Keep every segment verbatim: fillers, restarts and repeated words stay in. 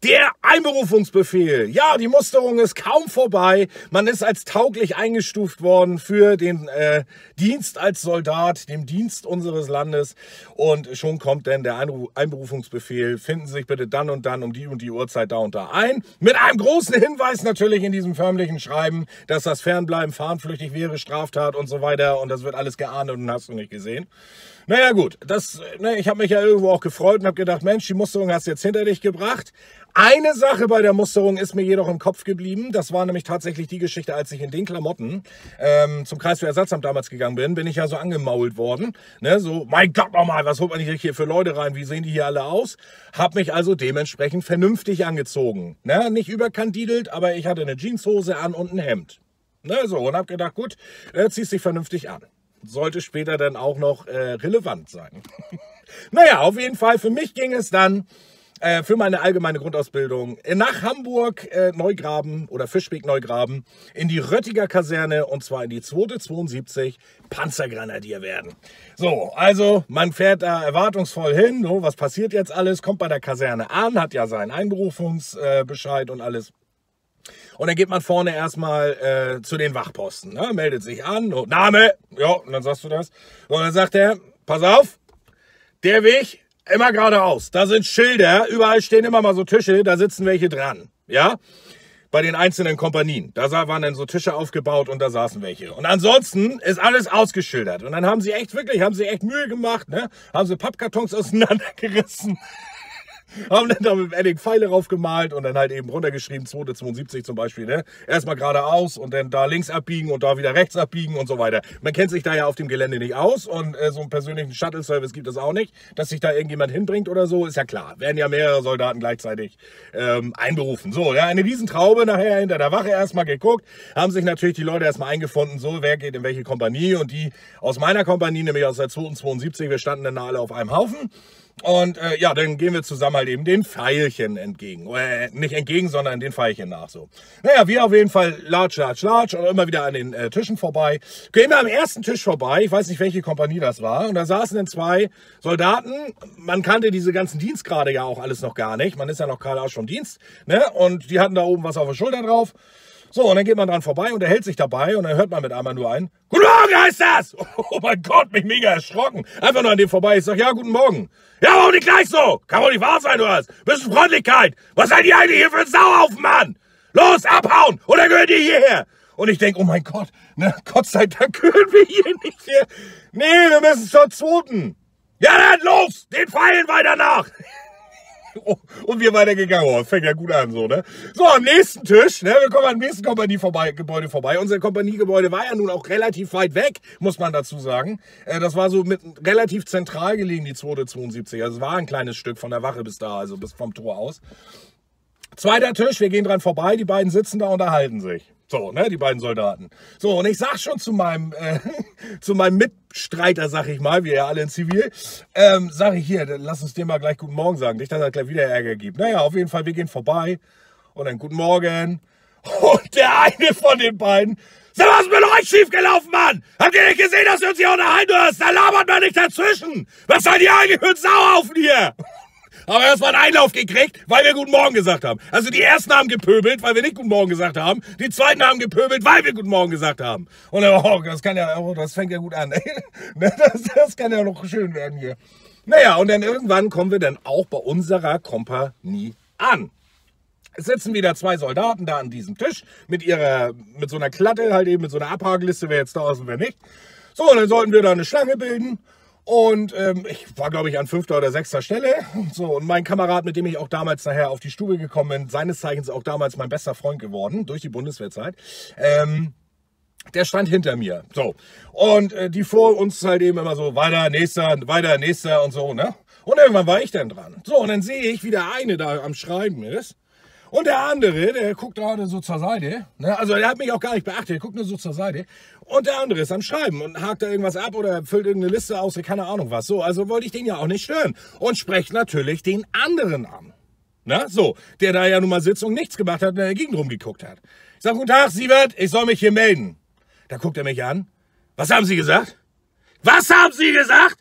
Der Einberufungsbefehl. Ja, die Musterung ist kaum vorbei. Man ist als tauglich eingestuft worden für den äh, Dienst als Soldat, dem Dienst unseres Landes. Und schon kommt denn der Einberufungsbefehl. Finden Sie sich bitte dann und dann um die und die Uhrzeit da und da ein. Mit einem großen Hinweis natürlich in diesem förmlichen Schreiben, dass das Fernbleiben fahnenflüchtig wäre, Straftat und so weiter. Und das wird alles geahndet und hast du nicht gesehen. Naja gut, das, ne, ich habe mich ja irgendwo auch gefreut und habe gedacht, Mensch, die Musterung hast du jetzt hinter dich gebracht. Eine Sache bei der Musterung ist mir jedoch im Kopf geblieben. Das war nämlich tatsächlich die Geschichte, als ich in den Klamotten ähm, zum Kreiswehrersatzamt damals gegangen bin, bin ich ja so angemault worden. Ne, so, mein Gott nochmal, was holt man nicht hier für Leute rein? Wie sehen die hier alle aus? Hab mich also dementsprechend vernünftig angezogen. Ne, nicht überkandidelt, aber ich hatte eine Jeanshose an und ein Hemd. Ne, so, und hab gedacht, gut, äh, ziehst dich vernünftig an. Sollte später dann auch noch äh, relevant sein. Naja, auf jeden Fall, für mich ging es dann äh, für meine allgemeine Grundausbildung nach Hamburg äh, Neugraben oder Fischbeck Neugraben in die Röttiger Kaserne und zwar in die zweite zweiundsiebzig Panzergrenadier werden. So, also man fährt da erwartungsvoll hin, so, was passiert jetzt alles, kommt bei der Kaserne an, hat ja seinen Einberufungsbescheid äh, und alles. Und dann geht man vorne erstmal äh, zu den Wachposten, ne? Meldet sich an, oh, Name, ja, und dann sagst du das. Und dann sagt er, pass auf, der Weg immer geradeaus. Da sind Schilder, überall stehen immer mal so Tische, da sitzen welche dran, ja. Bei den einzelnen Kompanien, da waren dann so Tische aufgebaut und da saßen welche. Und ansonsten ist alles ausgeschildert. Und dann haben sie echt, wirklich, haben sie echt Mühe gemacht, ne? Haben sie Pappkartons auseinandergerissen. Haben dann da mit Edding Pfeile raufgemalt und dann halt eben runtergeschrieben, zweite zweiundsiebzig zum Beispiel, ne? Erstmal geradeaus und dann da links abbiegen und da wieder rechts abbiegen und so weiter. Man kennt sich da ja auf dem Gelände nicht aus und äh, so einen persönlichen Shuttle-Service gibt es auch nicht, dass sich da irgendjemand hinbringt oder so, ist ja klar. Werden ja mehrere Soldaten gleichzeitig ähm, einberufen. So, ja, eine Riesentraube nachher hinter der Wache erstmal geguckt, haben sich natürlich die Leute erstmal eingefunden, so, wer geht in welche Kompanie und die aus meiner Kompanie, nämlich aus der zweite zweiundsiebzig, wir standen dann alle auf einem Haufen. Und äh, ja, dann gehen wir zusammen halt eben den Pfeilchen entgegen. Äh, nicht entgegen, sondern den Pfeilchen nach so. Naja, wir auf jeden Fall latsch, latsch, latsch und immer wieder an den äh, Tischen vorbei. Gehen wir am ersten Tisch vorbei, ich weiß nicht, welche Kompanie das war. Und da saßen dann zwei Soldaten. Man kannte diese ganzen Dienstgrade ja auch alles noch gar nicht. Man ist ja noch gerade aus vom Dienst. Ne? Und die hatten da oben was auf der Schulter drauf. So, und dann geht man dran vorbei und er hält sich dabei und dann hört man mit einmal nur ein, Guten Morgen heißt das! Oh mein Gott, mich mega erschrocken. Einfach nur an dem vorbei. Ich sag, ja, guten Morgen. Ja, warum nicht gleich so? Kann wohl nicht wahr sein, du hast. Bisschen Freundlichkeit. Was seid ihr eigentlich hier für ein Sauhaufen, Mann? Los, abhauen! Oder gehört ihr hierher? Und ich denk, oh mein Gott, ne, Gott sei Dank gehören wir hier nicht her. Nee, wir müssen zur zweiten. Ja, dann los, den Pfeilen weiter nach. Oh, und wir weitergegangen. Oh, fängt ja gut an, so, ne? So, am nächsten Tisch, ne? Wir kommen am nächsten Kompanie vorbei, Gebäude vorbei. Unser Kompaniegebäude war ja nun auch relativ weit weg, muss man dazu sagen. Äh, das war so mit relativ zentral gelegen, die zweite zweiundsiebzig. Also es war ein kleines Stück von der Wache bis da, also bis vom Tor aus. Zweiter Tisch, wir gehen dran vorbei, die beiden sitzen da und unterhalten sich. So, ne, die beiden Soldaten. So, und ich sag schon zu meinem, äh, zu meinem Mitstreiter, sag ich mal, wir ja alle in Zivil, ähm, sag ich hier, dann lass uns dir mal gleich guten Morgen sagen, nicht, dass er gleich wieder Ärger gibt. Naja, auf jeden Fall, wir gehen vorbei und dann guten Morgen. Und der eine von den beiden, sag, was ist mit euch schiefgelaufen, Mann? Habt ihr nicht gesehen, dass wir uns hier unterhalten hast? Da labert man nicht dazwischen. Was seid ihr eigentlich für ein Sauhaufen hier? Aber erstmal einen Einlauf gekriegt, weil wir Guten Morgen gesagt haben. Also die ersten haben gepöbelt, weil wir nicht Guten Morgen gesagt haben. Die zweiten haben gepöbelt, weil wir Guten Morgen gesagt haben. Und dann, oh, das kann ja, oh, das fängt ja gut an. das, das kann ja noch schön werden hier. Naja, und dann irgendwann kommen wir dann auch bei unserer Kompanie an. Es sitzen wieder zwei Soldaten da an diesem Tisch mit ihrer, mit so einer Klatte, halt eben mit so einer Abhakeliste, wer jetzt da ist und wer nicht. So, und dann sollten wir da eine Schlange bilden. Und ähm, ich war, glaube ich, an fünfter oder sechster Stelle. So, und mein Kamerad, mit dem ich auch damals nachher auf die Stube gekommen bin, seines Zeichens auch damals mein bester Freund geworden, durch die Bundeswehrzeit, ähm, der stand hinter mir. So, und äh, die vor uns halt eben immer so, weiter, nächster, weiter, nächster und so, ne? Und irgendwann war ich dann dran. So, und dann sehe ich, wie der eine da am Schreiben ist. Und der andere, der guckt gerade so zur Seite, ne? Also der hat mich auch gar nicht beachtet, der guckt nur so zur Seite. Und der andere ist am Schreiben und hakt da irgendwas ab oder füllt irgendeine Liste aus, keine Ahnung was. So, also wollte ich den ja auch nicht stören. Und spreche natürlich den anderen an. Na, so, der da ja nun mal sitzt und nichts gemacht hat und in der Gegend rumgeguckt hat. Ich sag, guten Tag, Sievert, ich soll mich hier melden. Da guckt er mich an. Was haben Sie gesagt? Was haben Sie gesagt?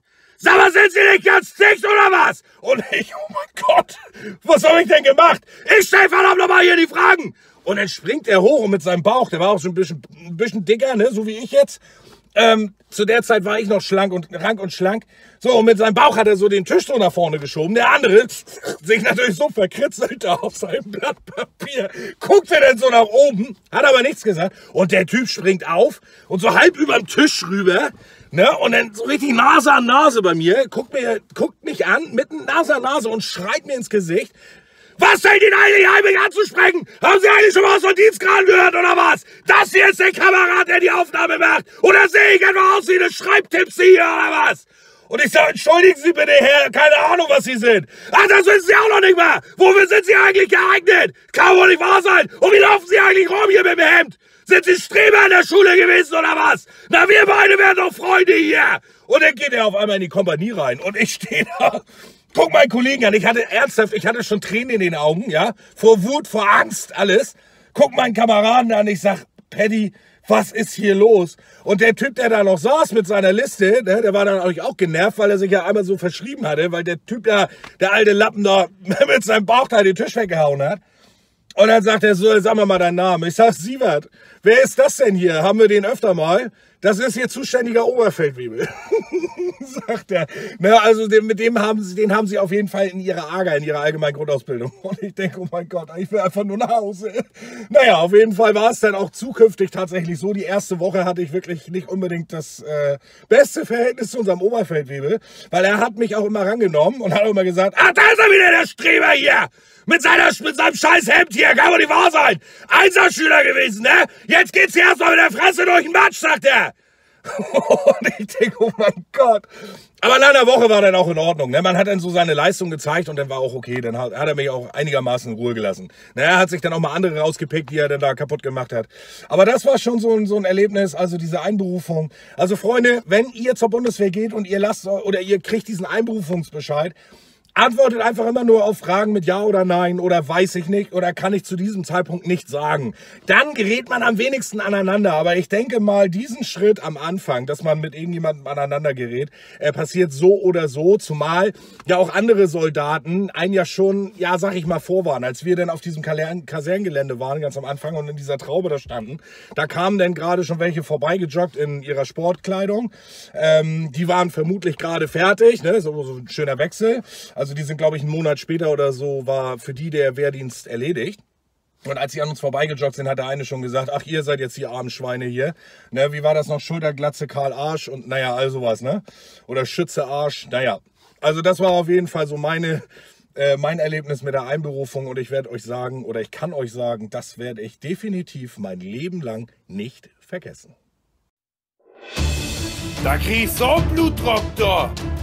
Sag mal, sind Sie nicht ganz dicht oder was? Und ich, oh mein Gott, was habe ich denn gemacht? Ich stell verdammt nochmal hier die Fragen. Und dann springt er hoch und mit seinem Bauch, der war auch schon ein bisschen, ein bisschen dicker, ne, so wie ich jetzt. Ähm, zu der Zeit war ich noch schlank und rank und schlank. So, und mit seinem Bauch hat er so den Tisch so nach vorne geschoben. Der andere sich natürlich so verkritzelt da auf seinem Blatt Papier. Guckte dann so nach oben, hat aber nichts gesagt. Und der Typ springt auf und so halb überm Tisch rüber, ne, und dann so richtig Nase an Nase bei mir, guckt, mir, guckt mich an, mitten Nase an Nase und schreit mir ins Gesicht. Was fällt Ihnen eigentlich ein, mich anzusprechen? Haben Sie eigentlich schon mal was von Dienstgrad gehört, oder was? Das hier ist der Kamerad, der die Aufnahme macht. Oder sehe ich einfach aus wie eine Schreibtipse hier, oder was? Und ich sage, entschuldigen Sie bitte, Herr, keine Ahnung, was Sie sind. Ach, das wissen Sie auch noch nicht mal. Wofür sind Sie eigentlich geeignet? Kann wohl nicht wahr sein. Und wie laufen Sie eigentlich rum hier mit dem Hemd? Sind Sie Streber in der Schule gewesen, oder was? Na, wir beide wären doch Freunde hier. Und dann geht er auf einmal in die Kompanie rein. Und ich stehe da. Guck meinen Kollegen an, ich hatte ernsthaft, ich hatte schon Tränen in den Augen, ja, vor Wut, vor Angst, alles. Guck meinen Kameraden an, ich sag, Paddy, was ist hier los? Und der Typ, der da noch saß mit seiner Liste, ne, der war dann auch genervt, weil er sich ja einmal so verschrieben hatte, weil der Typ da, der alte Lappen da mit seinem Bauch da den Tisch weggehauen hat. Und dann sagt er so, sag mir mal deinen Namen. Ich sag, Sievert, wer ist das denn hier? Haben wir den öfter mal? Das ist hier zuständiger Oberfeldwebel. Sagt er. Na, also den, mit dem haben sie, den haben sie auf jeden Fall in ihrer A G A, in ihrer allgemeinen Grundausbildung. Und ich denke, oh mein Gott, ich will einfach nur nach Hause. Naja, auf jeden Fall war es dann auch zukünftig tatsächlich so. Die erste Woche hatte ich wirklich nicht unbedingt das äh, beste Verhältnis zu unserem Oberfeldwebel, weil er hat mich auch immer rangenommen und hat auch immer gesagt, ah, da ist er wieder, der Streber hier. Mit, seiner, mit seinem scheiß Hemd hier, kann wohl nicht wahr sein. Einserschüler gewesen, ne? Jetzt geht's hier erstmal mit der Fresse durch den Matsch, sagt er. Und ich denke, oh mein Gott. Aber nach einer Woche war dann auch in Ordnung. Ne? Man hat dann so seine Leistung gezeigt und dann war auch okay. Dann hat, hat er mich auch einigermaßen in Ruhe gelassen. Na, er hat sich dann auch mal andere rausgepickt, die er dann da kaputt gemacht hat. Aber das war schon so ein, so ein Erlebnis, also diese Einberufung. Also Freunde, wenn ihr zur Bundeswehr geht und ihr lasst oder ihr kriegt diesen Einberufungsbescheid, antwortet einfach immer nur auf Fragen mit Ja oder Nein oder weiß ich nicht oder kann ich zu diesem Zeitpunkt nicht sagen. Dann gerät man am wenigsten aneinander. Aber ich denke mal, diesen Schritt am Anfang, dass man mit irgendjemandem aneinander gerät, äh, passiert so oder so. Zumal ja auch andere Soldaten einen ja schon, ja sag ich mal, vorwarnen. Als wir dann auf diesem Kaserngelände waren, ganz am Anfang und in dieser Traube da standen, da kamen dann gerade schon welche vorbeigejoggt in ihrer Sportkleidung. Ähm, die waren vermutlich gerade fertig, ne? so, so ein schöner Wechsel. Also die sind, glaube ich, einen Monat später oder so, war für die der Wehrdienst erledigt. Und als sie an uns vorbeigejoggt sind, hat der eine schon gesagt, ach, ihr seid jetzt die armen Schweine hier. Ne, wie war das noch? Schulterglatze, Karl Arsch und naja, all sowas, ne? Oder Schütze Arsch, naja. Also das war auf jeden Fall so meine, äh, mein Erlebnis mit der Einberufung. Und ich werde euch sagen, oder ich kann euch sagen, das werde ich definitiv mein Leben lang nicht vergessen. Da krieg ich so einen Blutdruck, da.